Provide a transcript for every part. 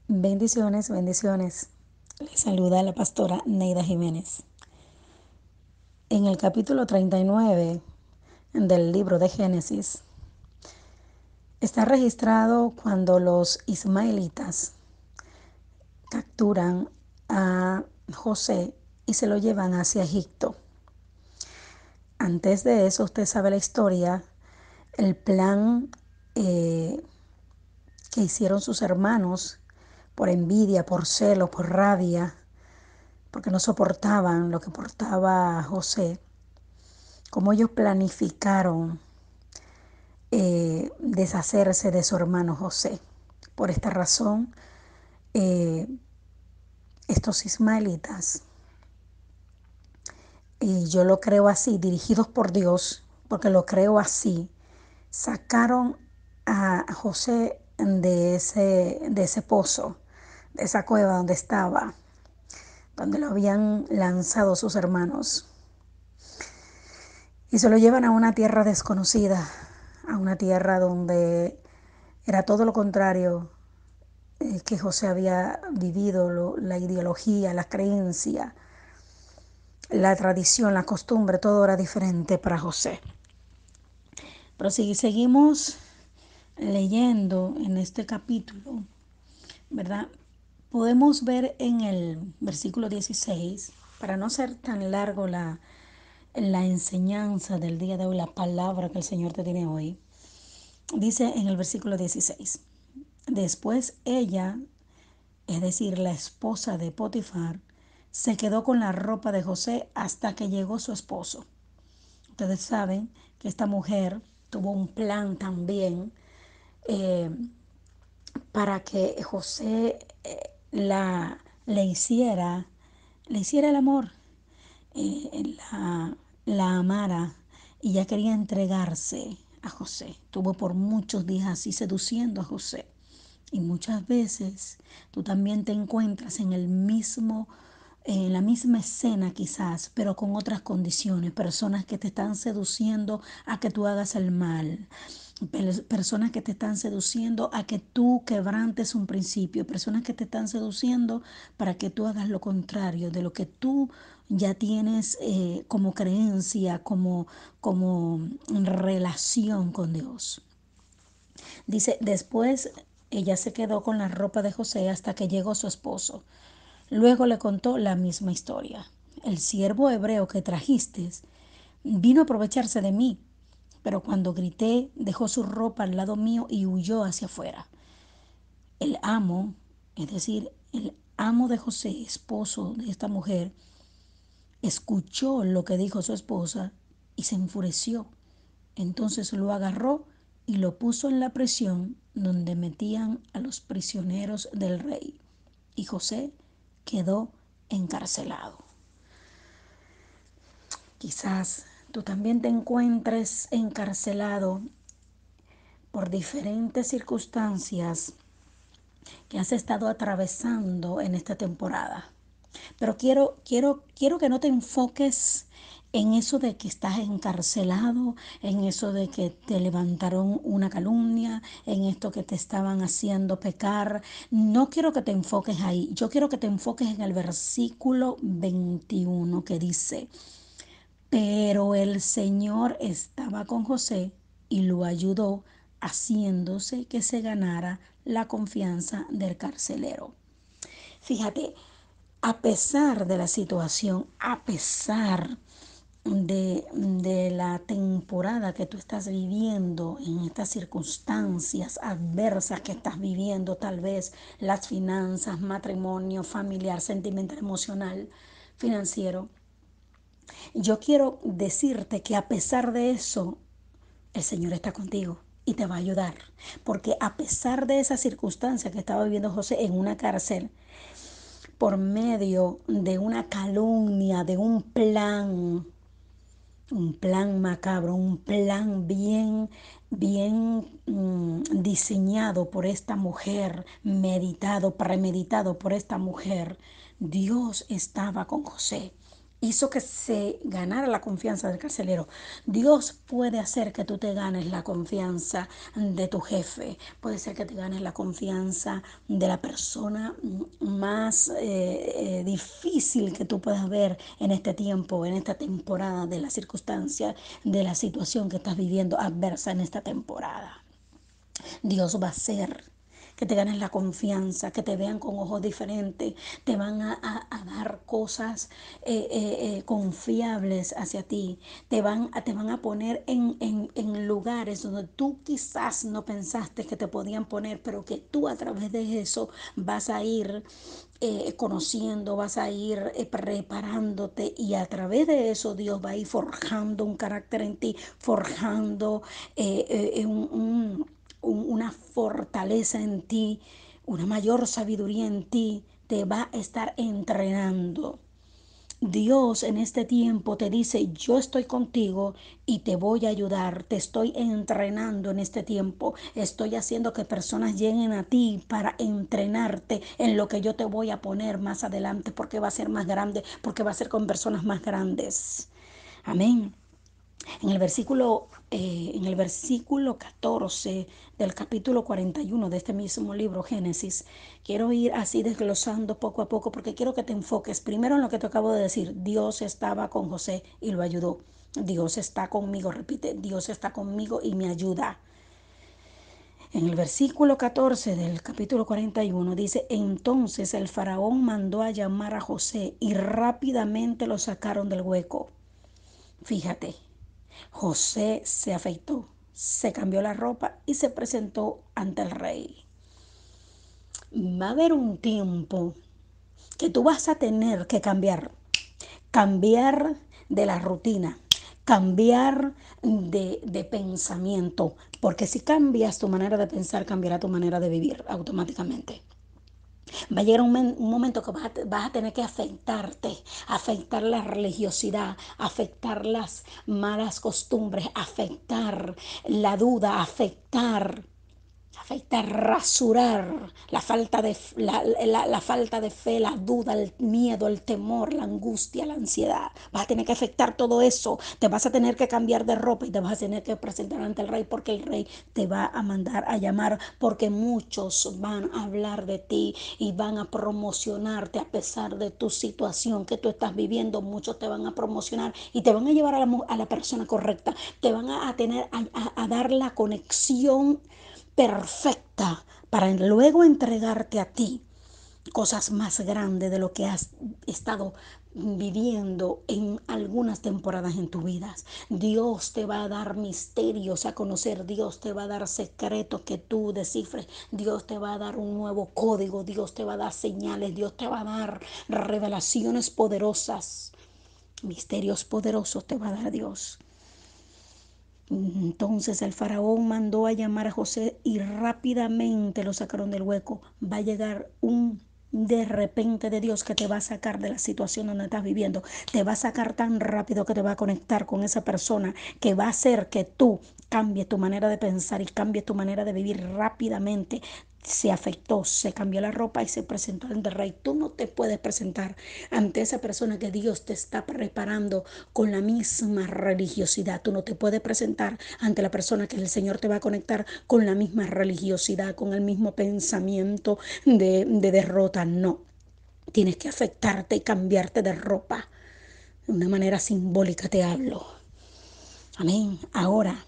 Bendiciones, bendiciones. Les saluda la pastora Neida Jiménez. En el capítulo 39 del libro de Génesis está registrado cuando los ismaelitas capturan a José y se lo llevan hacia Egipto. Antes de eso, usted sabe la historia, el plan que hicieron sus hermanos por envidia, por celo, por rabia, porque no soportaban lo que portaba José, cómo ellos planificaron deshacerse de su hermano José. Por esta razón, eh, estos ismaelitas, y yo lo creo así, dirigidos por Dios, porque lo creo así, sacaron a José de ese pozo, de esa cueva donde estaba, donde lo habían lanzado sus hermanos. Y se lo llevan a una tierra desconocida, a una tierra donde era todo lo contrario que José había vivido, la ideología, la creencia, la tradición, la costumbre, todo era diferente para José. Pero si seguimos leyendo en este capítulo, ¿verdad? Podemos ver en el versículo 16, para no ser tan largo la enseñanza del día de hoy, la palabra que el Señor te tiene hoy, dice en el versículo 16, después ella, es decir, la esposa de Potifar, se quedó con la ropa de José hasta que llegó su esposo. Ustedes saben que esta mujer tuvo un plan también eh, para que José le hiciera el amor, la amara, y ya quería entregarse a José. Estuvo por muchos días así seduciendo a José. Y muchas veces tú también te encuentras en la misma escena quizás, pero con otras condiciones. Personas que te están seduciendo a que tú hagas el mal. Personas que te están seduciendo a que tú quebrantes un principio. Personas que te están seduciendo para que tú hagas lo contrario de lo que tú ya tienes como creencia, como relación con Dios. Dice, después ella se quedó con la ropa de José hasta que llegó su esposo. Luego le contó la misma historia. El siervo hebreo que trajiste vino a aprovecharse de mí, pero cuando grité dejó su ropa al lado mío y huyó hacia afuera. El amo, es decir, el amo de José, esposo de esta mujer, escuchó lo que dijo su esposa y se enfureció. Entonces lo agarró y lo puso en la prisión donde metían a los prisioneros del rey. Y José quedó encarcelado. Quizás tú también te encuentres encarcelado por diferentes circunstancias que has estado atravesando en esta temporada. Pero quiero que no te enfoques en eso de que estás encarcelado, en eso de que te levantaron una calumnia, en esto que te estaban haciendo pecar. No quiero que te enfoques ahí. Yo quiero que te enfoques en el versículo 21 que dice, pero el Señor estaba con José y lo ayudó, haciéndose que se ganara la confianza del carcelero. Fíjate, a pesar de la situación, a pesar de la temporada que tú estás viviendo, en estas circunstancias adversas que estás viviendo, tal vez las finanzas, matrimonio, familiar, sentimental, emocional, financiero, yo quiero decirte que a pesar de eso, el Señor está contigo y te va a ayudar. Porque a pesar de esa circunstancia que estaba viviendo José en una cárcel, por medio de una calumnia, de un plan macabro, un plan bien diseñado por esta mujer, meditado, premeditado por esta mujer, Dios estaba con José hizo que se ganara la confianza del carcelero. Dios puede hacer que tú te ganes la confianza de tu jefe, puede ser que te ganes la confianza de la persona más difícil que tú puedas ver en este tiempo, en esta temporada, de la circunstancia, de la situación que estás viviendo adversa en esta temporada. Dios va a hacer que te ganes la confianza, que te vean con ojos diferentes, te van a dar cosas confiables hacia ti, te van a poner en lugares donde tú quizás no pensaste que te podían poner, pero que tú a través de eso vas a ir conociendo, vas a ir preparándote, y a través de eso Dios va a ir forjando un carácter en ti, forjando una fortaleza en ti, una mayor sabiduría en ti, te va a estar entrenando. Dios en este tiempo te dice, yo estoy contigo y te voy a ayudar, te estoy entrenando en este tiempo, estoy haciendo que personas lleguen a ti para entrenarte en lo que yo te voy a poner más adelante, porque va a ser más grande, porque va a ser con personas más grandes. Amén. En el versículo 14 del capítulo 41 de este mismo libro, Génesis, quiero ir así desglosando poco a poco porque quiero que te enfoques primero en lo que te acabo de decir. Dios estaba con José y lo ayudó. Dios está conmigo, repite, Dios está conmigo y me ayuda. En el versículo 14 del capítulo 41 dice, entonces el faraón mandó a llamar a José y rápidamente lo sacaron del hueco. Fíjate, José se afeitó, se cambió la ropa y se presentó ante el rey. Va a haber un tiempo que tú vas a tener que cambiar de la rutina, cambiar de pensamiento, porque si cambias tu manera de pensar, cambiará tu manera de vivir automáticamente. Va a llegar un momento que vas a tener que afectar la religiosidad, afectar las malas costumbres, afectar la duda, rasurar la falta de fe, la duda, el miedo, el temor, la angustia, la ansiedad. Vas a tener que afectar todo eso. Te vas a tener que cambiar de ropa y te vas a tener que presentar ante el rey, porque el rey te va a mandar a llamar, porque muchos van a hablar de ti y van a promocionarte a pesar de tu situación que tú estás viviendo. Muchos te van a promocionar y te van a llevar a la persona correcta. Te van a tener a dar la conexión perfecta para luego entregarte a ti cosas más grandes de lo que has estado viviendo en algunas temporadas en tu vida. Dios te va a dar misterios a conocer, Dios te va a dar secretos que tú descifres, Dios te va a dar un nuevo código, Dios te va a dar señales, Dios te va a dar revelaciones poderosas, misterios poderosos te va a dar Dios. Entonces el faraón mandó a llamar a José y rápidamente lo sacaron del hueco. Va a llegar un de repente de Dios que te va a sacar de la situación donde estás viviendo. Te va a sacar tan rápido que te va a conectar con esa persona que va a hacer que tú cambies tu manera de pensar y cambies tu manera de vivir rápidamente. Se afectó, se cambió la ropa y se presentó ante el rey. Tú no te puedes presentar ante esa persona que Dios te está preparando con la misma religiosidad. Tú no te puedes presentar ante la persona que el Señor te va a conectar con la misma religiosidad, con el mismo pensamiento de derrota. No, tienes que afectarte y cambiarte de ropa. De una manera simbólica te hablo. Amén. Ahora,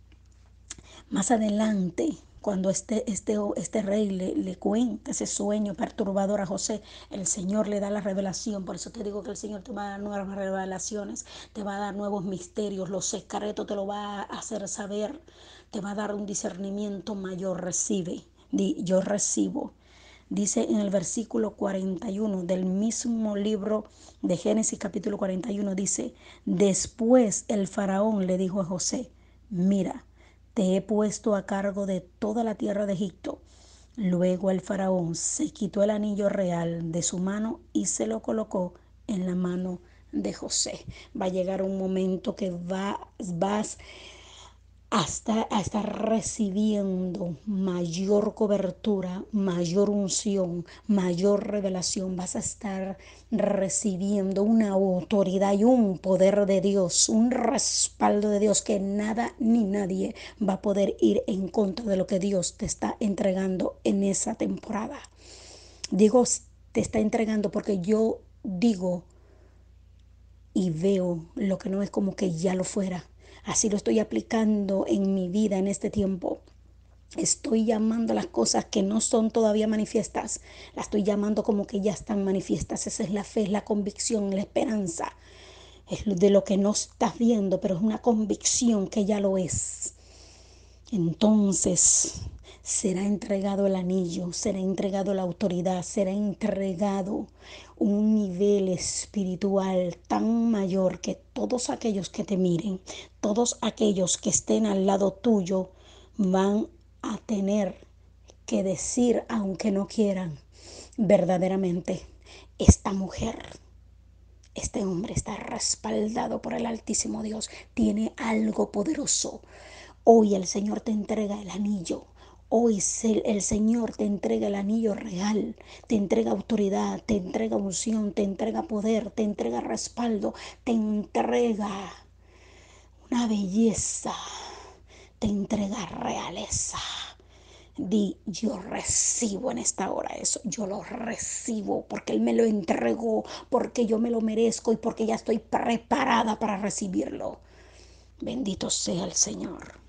más adelante, cuando este rey le cuenta ese sueño perturbador a José, el Señor le da la revelación. Por eso te digo que el Señor te va a dar nuevas revelaciones, te va a dar nuevos misterios, los secretos te lo va a hacer saber, te va a dar un discernimiento mayor. Recibe, yo recibo. Dice en el versículo 41 del mismo libro de Génesis capítulo 41, dice, después el faraón le dijo a José, mira, te he puesto a cargo de toda la tierra de Egipto. Luego el faraón se quitó el anillo real de su mano y se lo colocó en la mano de José. Va a llegar un momento que vas a estar recibiendo mayor cobertura, mayor unción, mayor revelación. Vas a estar recibiendo una autoridad y un poder de Dios, un respaldo de Dios que nada ni nadie va a poder ir en contra de lo que Dios te está entregando en esa temporada. Digo, te está entregando porque yo digo y veo lo que no es como que ya lo fuera. Así lo estoy aplicando en mi vida en este tiempo. Estoy llamando las cosas que no son todavía manifiestas, las estoy llamando como que ya están manifiestas. Esa es la fe, es la convicción, la esperanza. Es de lo que no estás viendo, pero es una convicción que ya lo es. Entonces será entregado el anillo, será entregado la autoridad, será entregado un nivel espiritual tan mayor que todos aquellos que te miren, todos aquellos que estén al lado tuyo van a tener que decir, aunque no quieran, verdaderamente, esta mujer, este hombre está respaldado por el Altísimo Dios, tiene algo poderoso. Hoy el Señor te entrega el anillo. Hoy el Señor te entrega el anillo real, te entrega autoridad, te entrega unción, te entrega poder, te entrega respaldo, te entrega una belleza, te entrega realeza. Di, yo recibo en esta hora eso, yo lo recibo porque Él me lo entregó, porque yo me lo merezco y porque ya estoy preparada para recibirlo. Bendito sea el Señor.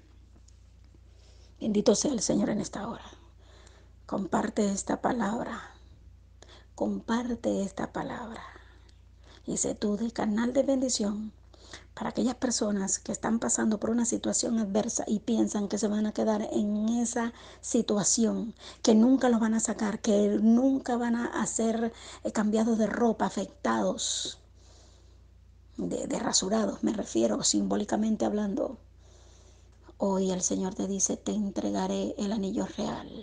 Bendito sea el Señor en esta hora. Comparte esta palabra. Comparte esta palabra. Y sé tú de canal de bendición para aquellas personas que están pasando por una situación adversa y piensan que se van a quedar en esa situación, que nunca los van a sacar, que nunca van a ser cambiados de ropa, afectados, de rasurados, me refiero simbólicamente hablando. Hoy el Señor te dice, te entregaré el anillo real.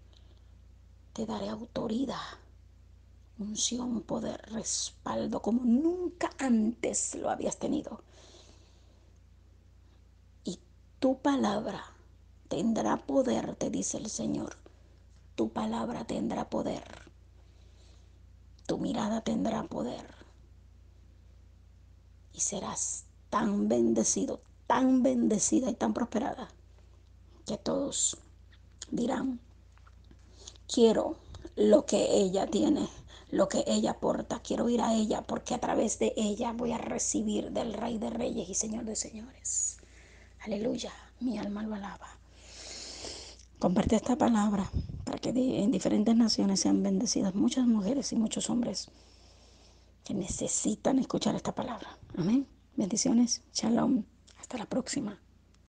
Te daré autoridad, unción, poder, respaldo, como nunca antes lo habías tenido. Y tu palabra tendrá poder, te dice el Señor. Tu palabra tendrá poder. Tu mirada tendrá poder. Y serás tan bendecido, tan bendecida y tan prosperada que todos dirán, quiero lo que ella tiene, lo que ella aporta. Quiero ir a ella porque a través de ella voy a recibir del Rey de Reyes y Señor de Señores. Aleluya, mi alma lo alaba. Comparte esta palabra para que en diferentes naciones sean bendecidas muchas mujeres y muchos hombres que necesitan escuchar esta palabra. Amén. Bendiciones. Shalom. Hasta la próxima.